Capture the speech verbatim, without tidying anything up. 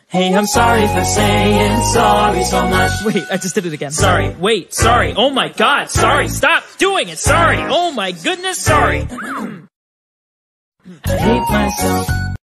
Hey, I'm sorry for saying sorry so much. Wait, I just did it again. Sorry, wait, sorry, oh my god, sorry, stop doing it, sorry, oh my goodness, sorry. I hate myself.